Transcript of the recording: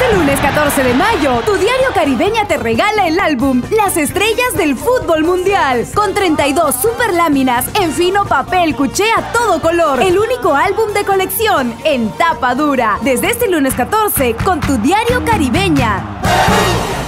Este lunes 14 de mayo, tu diario Caribeña te regala el álbum Las Estrellas del Fútbol Mundial, con 32 super láminas en fino papel cuché a todo color. El único álbum de colección en tapa dura. Desde este lunes 14 con tu diario Caribeña.